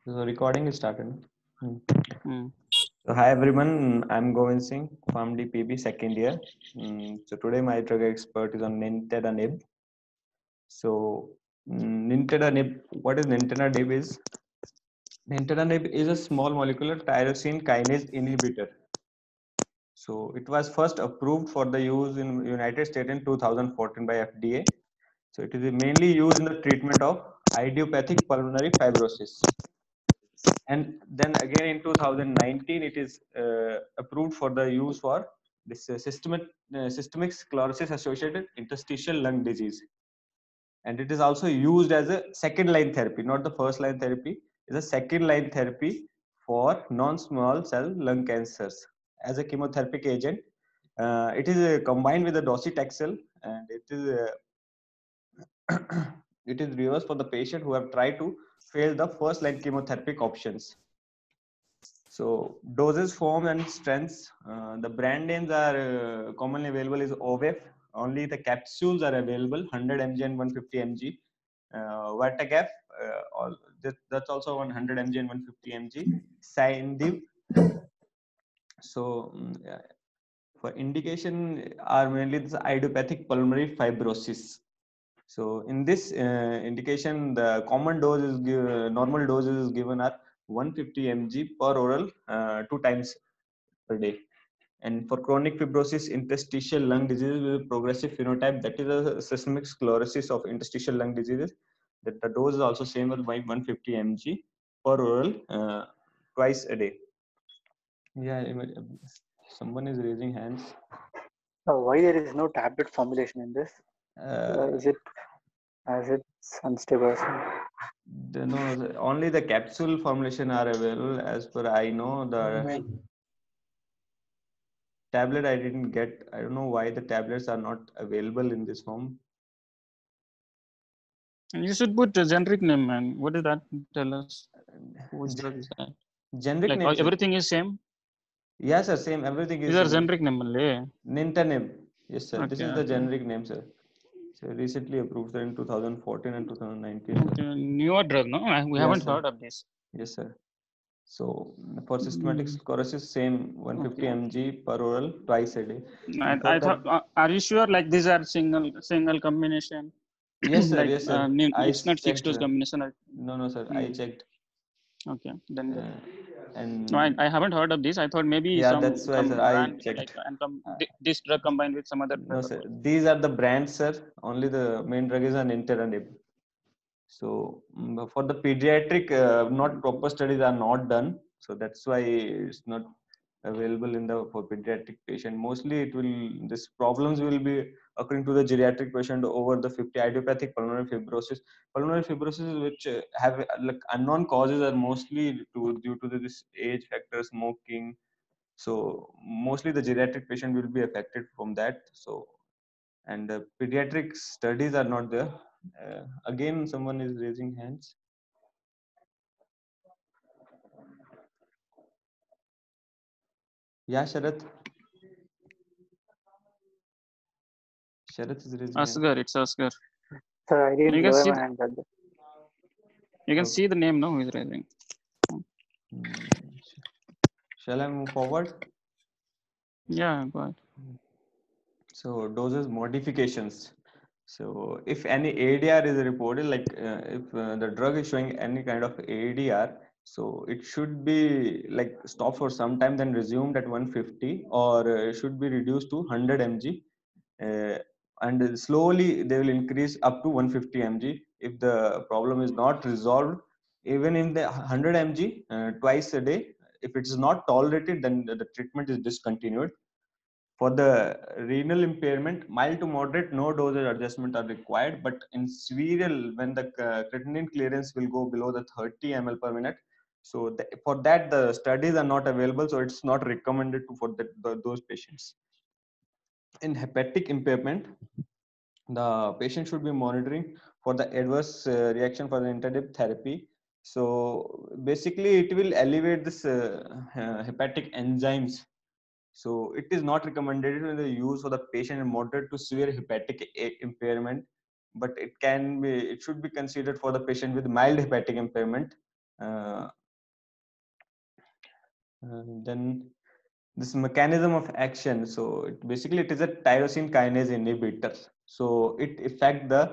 So recording is started. Hmm. Mm. So hi everyone, I'm Govind Singh from the PB second year. So today my drug expert is on Nintedanib. So Nintedanib, what is Nintedanib is? Nintedanib is a small molecular tyrosine kinase inhibitor. So it was first approved for the use in United States in 2014 by FDA. So it is mainly used in the treatment of idiopathic pulmonary fibrosis. And then again in 2019 it is approved for the use for this systemic sclerosis associated interstitial lung disease, and it is also used as a second line therapy, not the first line therapy. Is a second line therapy for non-small cell lung cancers as a chemotherapeutic agent. It is combined with the docetaxel, and it is it is reversed for the patient who have tried to fail the first line chemotherapeutic options. So doses, form, and strengths. The brand names are commonly available is OVEF. Only the capsules are available, 100 mg and 150 mg. Vertagaf, that's also 100 mg and 150 mg. Sindiv. So for indication are mainly this idiopathic pulmonary fibrosis. So in this indication, the common dose is normal doses is given are 150 mg per oral 2 times per day. And for chronic fibrosis, interstitial lung disease with a progressive phenotype, that is a systemic sclerosis of interstitial lung diseases, that the dose is also same as 150 mg per oral twice a day. Yeah, someone is raising hands. Why there is no tablet formulation in this? Is it as it's unstable? No, only the capsule formulation are available. As per I know, the tablet I didn't get. I don't know why the tablets are not available in this form. And you should put a generic name, man. What did that tell us? Which drug is that? Generic Like name, sir. everything is same. Yes, sir. Same. Everything These is are same. generic name only. Nintedanib. Yes, sir. This Okay, is the okay. generic name, sir. So recently approved, sir, in 2014 and 2019, sir. Okay, newer drug, no? We Yes, haven't sir. heard of this. Yes, sir. So for systematic sclerosis, same 150 Okay. mg per oral twice a day. And for I the thought, are you sure? Like these are single combination? yes, sir. Like Yes, sir. I it's not fixed checked, dose sir. combination. No, sir. I checked. Okay, then good. No, And I haven't heard of this. I thought maybe yeah, some that's why, sir. I brand like checked. this drug combined with some other No, drug or sir. what. These are the brands, sir. Only the main drug is an Nintedanib. So for the pediatric, not proper studies are not done. So that's why it's not available in the for pediatric patient. Mostly it will this problems will be occurring to the geriatric patient over the 50 idiopathic pulmonary fibrosis. Pulmonary fibrosis which have like unknown causes are mostly due to this age factor, smoking. So mostly the geriatric patient will be affected from that. So and pediatric studies are not there. Again, someone is raising hands. Yeah, Sharath. Sharath is raising hand. Asgar, it's Asgar. Sir, I didn't You can lower see my hand at that. you can Okay. see the name now. Who is raising? Shall I move forward? Yeah, go ahead. So doses modifications. So if any ADR is reported, like if the drug is showing any kind of ADR, so it should be like stopped for some time, then resumed at 150, or should be reduced to 100 mg, and slowly they will increase up to 150 mg if the problem is not resolved. Even in the 100 mg twice a day, if it is not tolerated, then the treatment is discontinued. For the renal impairment, mild to moderate, no dosage adjustment are required. But in severe, when the creatinine clearance will go below the 30 ml per minute, so for that the studies are not available. So it's not recommended for those patients. In hepatic impairment, the patient should be monitoring for the adverse reaction for the nintedanib therapy. So basically, it will elevate this hepatic enzymes. So it is not recommended in the use for the patient in moderate to severe hepatic impairment, but it should be considered for the patient with mild hepatic impairment. Uh, then this mechanism of action, so it is a tyrosine kinase inhibitor, so it affect the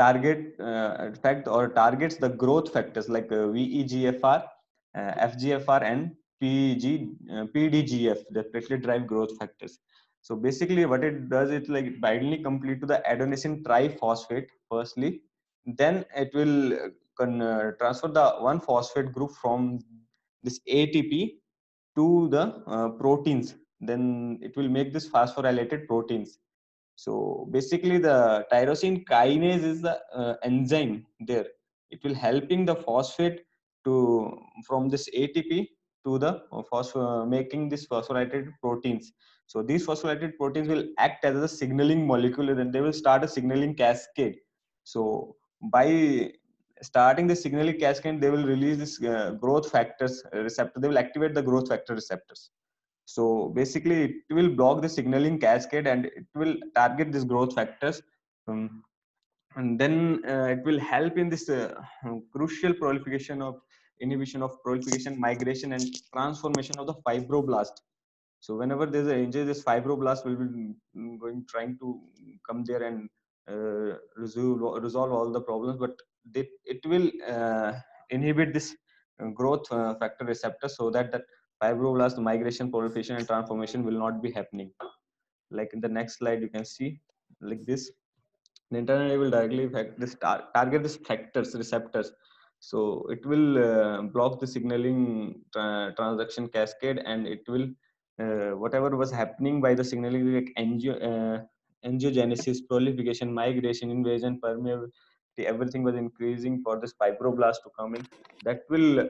targets the growth factors like VEGFR, FGFR, and PDGF, the platelet derived growth factors. So basically what it does, it like it bindingly complete to the adenosine triphosphate firstly, then it will transfer the one phosphate group from this ATP to the proteins, then it will make this phosphorylated proteins. So basically the tyrosine kinase is the enzyme there. It will helping the phosphate to from this ATP to the making this phosphorylated proteins. So these phosphorylated proteins will act as a signaling molecule, and they will start a signaling cascade. So by starting the signaling cascade, they will release this growth factors receptor. They will activate the growth factor receptors. So basically, it will block the signaling cascade and it will target these growth factors. Um, and then it will help in this crucial proliferation of inhibition of proliferation, migration, and transformation of the fibroblast. So whenever there's an injury, this fibroblast will be going trying to come there and resolve all the problems, but it will inhibit this growth factor receptor, so that that fibroblast migration, proliferation, and transformation will not be happening. Like in the next slide, you can see like this. The internet will directly affect this target this factors receptors, so it will block the signaling transaction cascade, and it will whatever was happening by the signaling like angiogenesis, proliferation, migration, invasion, permeability, everything was increasing for this fibroblast to come in, that will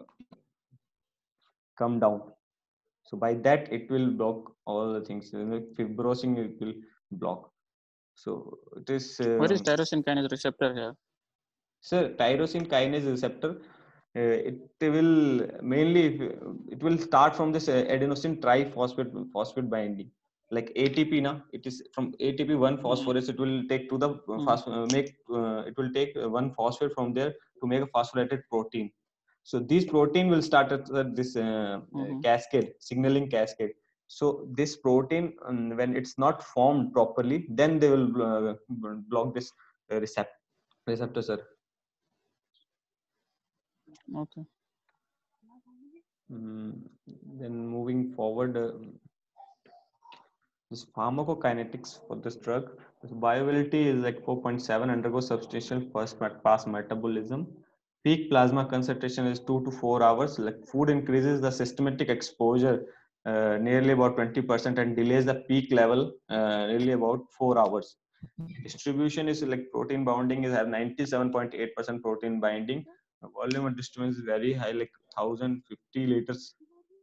come down. So by that it will block all the things, like fibrosing it will block. So it is What is tyrosine kinase receptor here? so tyrosine kinase receptor, it will mainly it will start from this adenosine triphosphate binding, like ATP. Now it is from ATP one phosphorus. It will take to the it will take one phosphate from there to make a phosphorylated protein. So this protein will start at this cascade, signaling cascade. So this protein, when it's not formed properly, then they will block this receptor, sir. Okay. Then moving forward, this pharmacokinetics for this drug, this bioavailability is like 4.7, undergoes substantial first pass metabolism. Peak plasma concentration is 2 to 4 hours. Like food increases the systematic exposure nearly about 20% and delays the peak level nearly about 4 hours. Distribution is like protein bounding is have 97.8% protein binding. The volume of distribution is very high, like 1050 liters.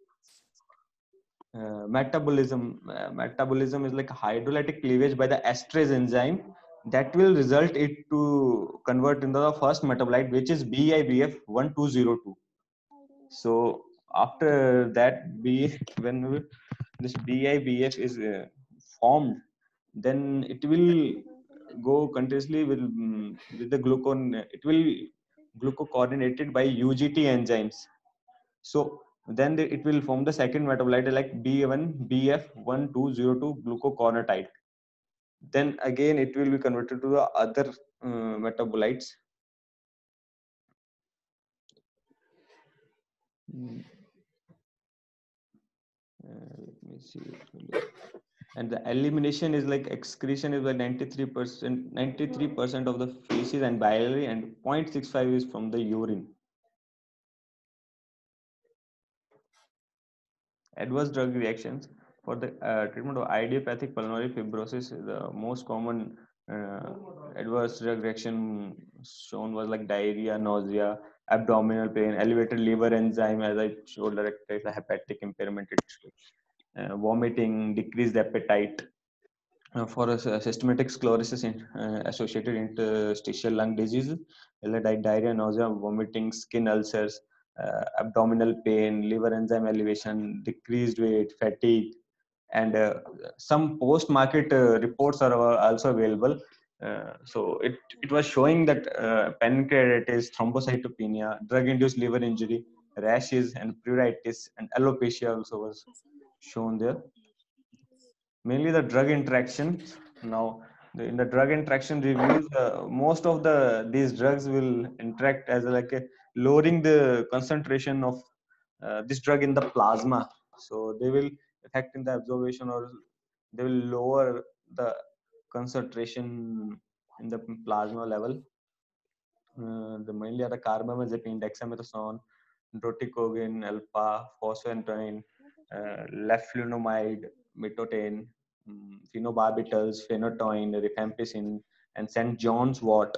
Metabolism is like hydrolytic cleavage by the esterase enzyme that will result it to convert into the first metabolite, which is BIBF 1202. So after that, when this BIBF is formed, then it will go continuously with the glucon. It will glucocoordinated by UGT enzymes. So then it will form the second metabolite like B1BF1202 glucocorticoid. Then again it will be converted to the other metabolites. Let me see. And the elimination is like excretion is like 93% of the feces and biliary, and 0.65 is from the urine. Adverse drug reactions for the treatment of idiopathic pulmonary fibrosis, the most common adverse drug reaction shown was like diarrhea, nausea, abdominal pain, elevated liver enzyme, as I showed, like hepatic impairment, vomiting, decreased appetite. For a systematic sclerosis associated interstitial lung disease, like diarrhea, nausea, vomiting, skin ulcers, abdominal pain, liver enzyme elevation, decreased weight, fatigue, and some post-market reports are also available. So it was showing that pancreatitis, thrombocytopenia, drug-induced liver injury, rashes, and pruritus, and alopecia also was shown there. Mainly the drug interactions. Now, in the drug interaction reviews, most of these drugs will interact as like a lowering the concentration of this drug in the plasma. So they will affect in the absorption, or they will lower the concentration in the plasma level. The mainly are the carbamazepine, dexamethasone, droticogen, alpha, phosphoentoin, leflunomide, mitotane, phenobarbitals, phenytoin, rifampicin, and St. John's wort.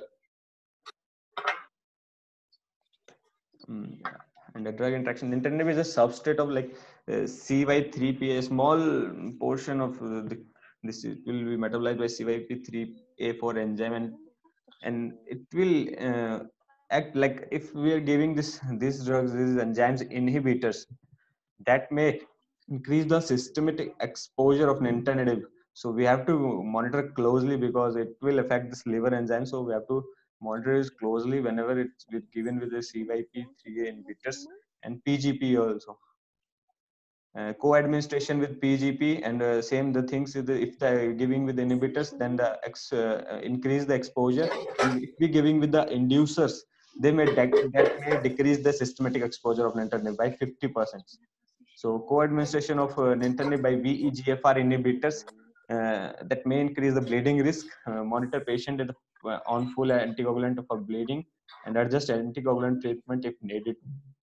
And the drug interaction, nintedanib is a substrate of like CY3P, a small portion of this will be metabolized by CYP3A4 enzyme, and it will act like, if we are giving these drugs, these enzymes inhibitors, that may increase the systemic exposure of nintedanib. So we have to monitor closely, because it will affect this liver enzyme. So we have to monitor it closely whenever it's given with the CYP3A inhibitors and PGP also. Co-administration with PGP, and same the things, if they're giving with inhibitors, then the increase the exposure, and if we giving with the inducers, that may decrease the systematic exposure of nintedanib by 50%. So co-administration of nintedanib by VEGFR inhibitors, that may increase the bleeding risk. Monitor patient on full anticoagulant for bleeding, and adjust anticoagulant treatment if needed.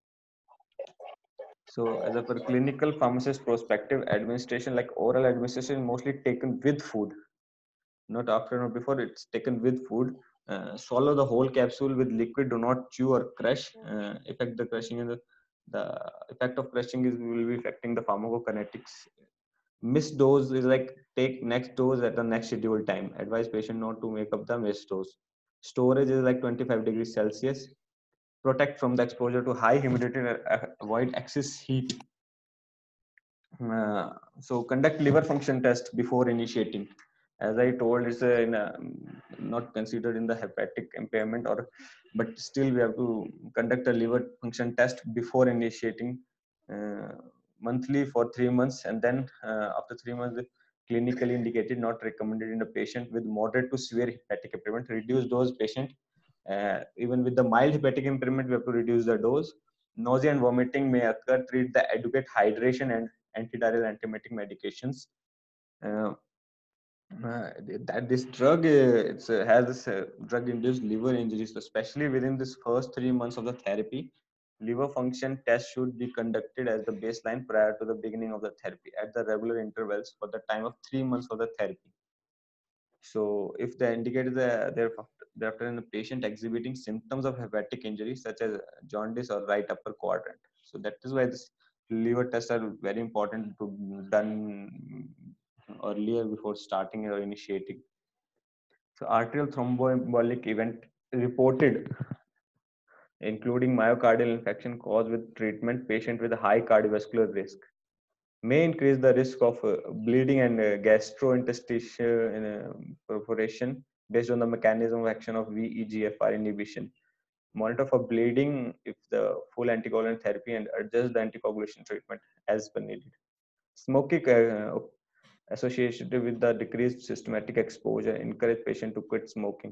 So as a per clinical pharmacist perspective, administration, like oral administration, is mostly taken with food, not after or before. It's taken with food. Swallow the whole capsule with liquid. Do not chew or crush. Effect the crushing, and the effect of crushing will be affecting the pharmacokinetics. Missed dose is like, take next dose at the next scheduled time. Advise patient not to make up the missed dose. Storage is like 25 degrees Celsius. Protect from the exposure to high humidity. Avoid excess heat. So conduct liver function test before initiating. As I told, it's not considered in the hepatic impairment, but still we have to conduct a liver function test before initiating, monthly for 3 months, and then after 3 months, clinically indicated, not recommended in a patient with moderate to severe hepatic impairment. Reduce dose patient. Even with the mild hepatic impairment, we have to reduce the dose. Nausea and vomiting may occur. Treat the adequate hydration and antidiarrheal antiemetic medications. Uh, that this drug has this drug-induced liver injuries, especially within this first 3 months of the therapy. Liver function test should be conducted as the baseline prior to the beginning of the therapy at the regular intervals for the time of 3 months of the therapy. So if they indicated thereafter in the patient exhibiting symptoms of hepatic injury such as jaundice or right upper quadrant. So that is why this liver tests are very important to done earlier before starting or initiating. So arterial thromboembolic event reported, including myocardial infarction caused with treatment, patient with a high cardiovascular risk, may increase the risk of bleeding and gastrointestinal perforation based on the mechanism of action of VEGFR inhibition. Monitor for bleeding if the full anticoagulant therapy, and adjust the anticoagulation treatment as per needed. Smoking associated with the decreased systematic exposure, encourage patient to quit smoking.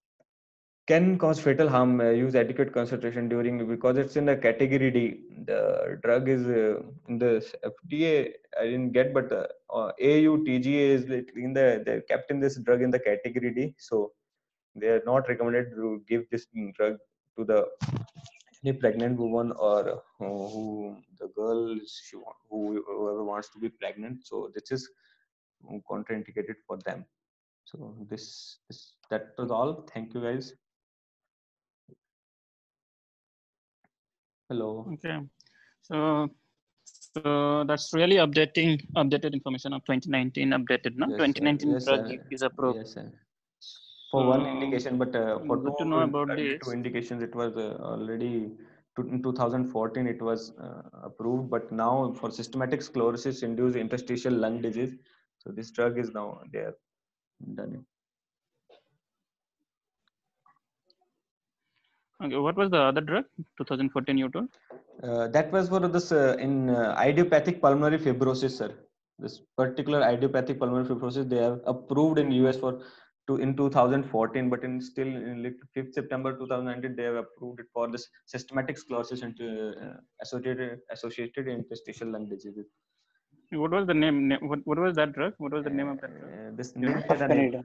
Can cause fatal harm. Use adequate concentration during, because it's in the category D. The drug is in the FDA. I didn't get, but AU TGA is in they kept in this drug in the category D. So they are not recommended to give this drug to the any pregnant woman, or who the girl whoever wants to be pregnant. So this is contraindicated for them. So that was all. Thank you guys. Hello. Okay. So that's really updated information of 2019 updated, no? Yes, 2019 yes, drug sir. is approved. Yes, sir. For one So indication, but for good to know about two this. indications, it was already in 2014 it was approved. But now for systematic sclerosis induced interstitial lung disease, so this drug is now there done. Okay, what was the other drug? 2014 you told? That was for this in idiopathic pulmonary fibrosis, sir. This particular idiopathic pulmonary fibrosis they have approved in US for in 2014, but in still in 5th September 2019 they have approved it for this systematic sclerosis and associated interstitial lung diseases. What was the name? What was that drug? What was the name of that drug? This Nintedanib.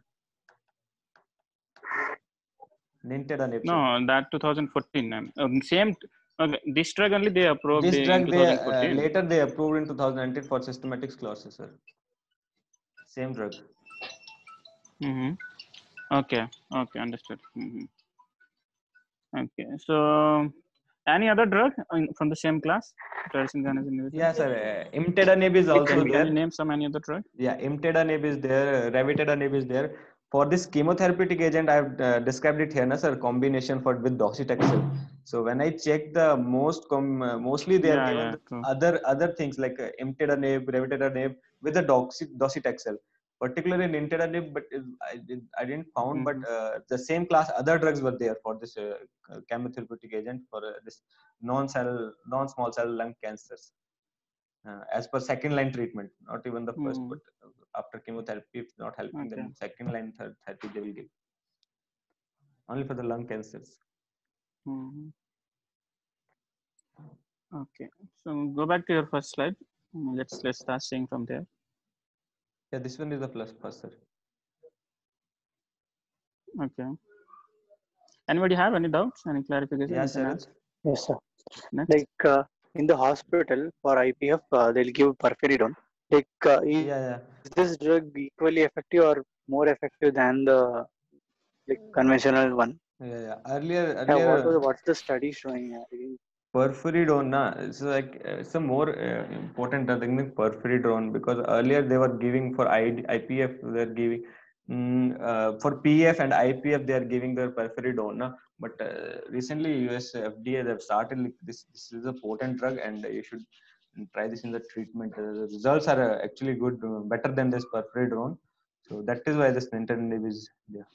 Nintedanib. No, that 2014. Same. Okay, this drug only they approved This in drug they 2014. later they approved in 2019 for systematic sclerosis, sir. Same drug. Okay. Okay. Understood. Okay. So, any other drug from the same class? Yeah, sir. Imtedanib is also there. Can you name some any other drug? Yeah, Imtedanib is there. Ravitedanib is there. For this chemotherapeutic agent, I've described it here, na, sir. Combination for with docetaxel. So when I check the mostly they are given other things like Imtedanib, Ravitedanib with the docetaxel. Particularly in Nintedanib, but I didn't found, but the same class other drugs were there for this chemotherapeutic agent for this non-small cell lung cancers. As per second line treatment, not even the first, but after chemotherapy, if not helping them, second line therapy they will give only for the lung cancers. Okay, so go back to your first slide. Let's start seeing from there. Yeah, this one is the first, sir. Okay. Anybody have any doubts? Any clarification? Yes, sir. Yes, sir. Next. Like in the hospital for IPF, they'll give Perferidone. Like, is this drug equally effective or more effective than the conventional one? Yeah. Earlier. What's the study showing? Perferidone, it's like it's a more important thing than Perferidone, because earlier they were giving for IPF, they're giving for PF and IPF they are giving their Perferidone. But recently US FDA they've started like this is a potent drug and you should try this in the treatment. The results are actually good, better than this Perferidone. So that is why this Nintedanib is there.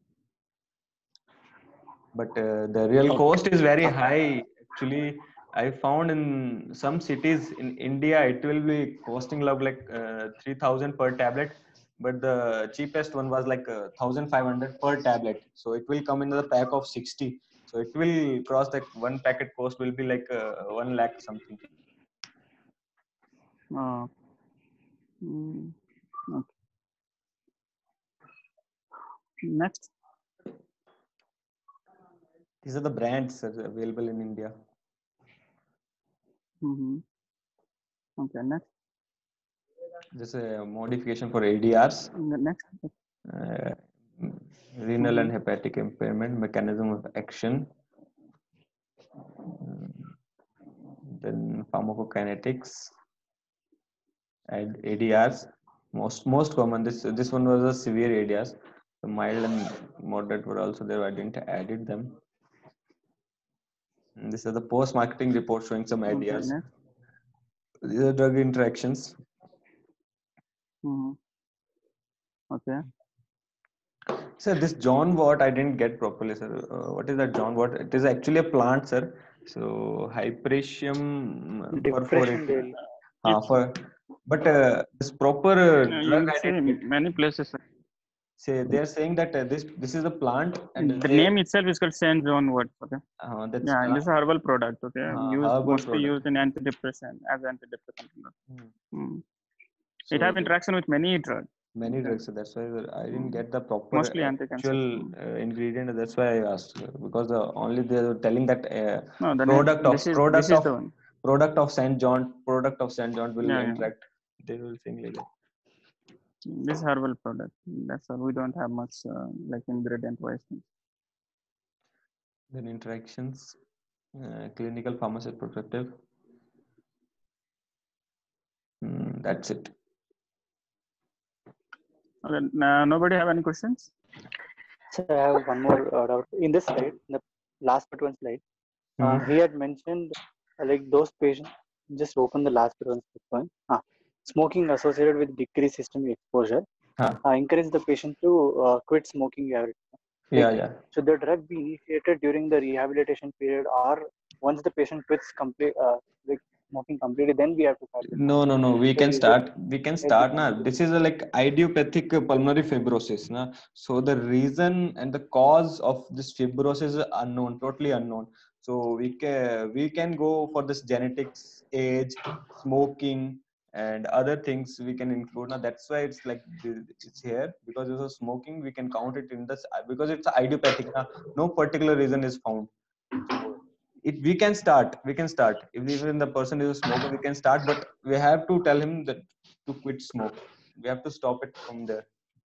But the real cost is very high. Actually, I found in some cities in India it will be costing like 3,000 per tablet, but the cheapest one was like 1,500 per tablet. So it will come in the pack of 60. So it will cross that one packet cost will be like 1 lakh something. Okay. Next. These are the brands available in India. Okay, next. This is a modification for ADRs. Next. Renal and hepatic impairment, mechanism of action. Then pharmacokinetics and ADRs. Most common. This one was a severe ADRs. The mild and moderate were also there. I didn't added them. And this is the post-marketing report showing some ADRs. Okay, these are drug interactions. Okay. Sir, this John Watt I didn't get properly, sir. What is that John Watt? It is actually a plant, sir. So Hypericium perforatum. But this proper drug I didn't get. Many places. Say they are saying that this is a plant and the name itself is called Saint John Watt. Okay. That's this is a herbal product. Okay. Mostly used in antidepressant as antidepressant. So it has interaction with many drugs. Many drugs, so that's why I didn't get the proper actual ingredient. That's why I asked, because only they are telling that product of Saint John will interact. They will think like that. This is herbal product. That's all. We don't have much like ingredient wise. Then interactions, clinical pharmacy protective. That's it. Okay, nobody have any questions? So I have one more doubt. In this slide, the last but one slide, he had mentioned like those patients. Just open the last but one. Smoking associated with decreased systemic exposure. Encourage the patient to quit smoking every time. Should the drug be initiated during the rehabilitation period, or once the patient quits like smoking completely, then we have to start? No. We can start. Now. This is a like idiopathic pulmonary fibrosis. Na? So the reason and the cause of this fibrosis is unknown, totally unknown. So we can go for this genetics, age, smoking, and other things we can include. Now that's why it's like it's here, because it's smoking. We can count it in this because it's idiopathic. Now, no particular reason is found. So we can start if even the person is a smoker, we can start, but we have to tell him that to quit smoke. We have to stop it from there.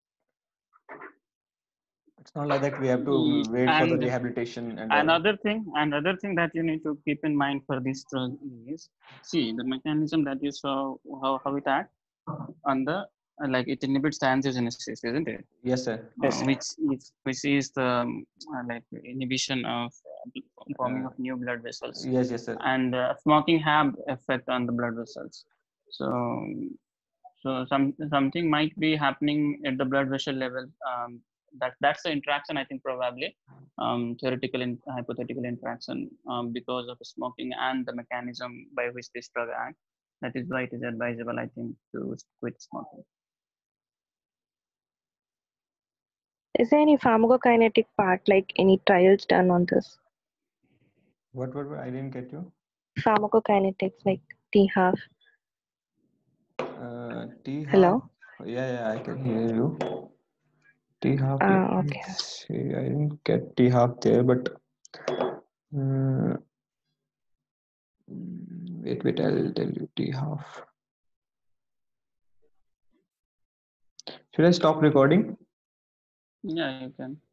It's not like that we have to wait for the rehabilitation. And another thing that you need to keep in mind for this drug is, see the mechanism that you saw, how it acts on the like it inhibits the angiogenesis, isn't it? Yes, sir. Which is the like inhibition of forming of new blood vessels. Yes, sir. And smoking have effect on the blood vessels. So something might be happening at the blood vessel level. That's the interaction, I think, probably theoretical and hypothetical interaction because of smoking and the mechanism by which this drug acts. That is why it is advisable, I think, to quit smoking. Is there any pharmacokinetic part, like any trials done on this? What? I didn't get you. Pharmacokinetics, like T-half. T-half. Hello? Yeah, I can hear you. T-half. Okay. See, I didn't get T-half there, but wait, I'll tell you T-half. Should I stop recording? Yeah, you can.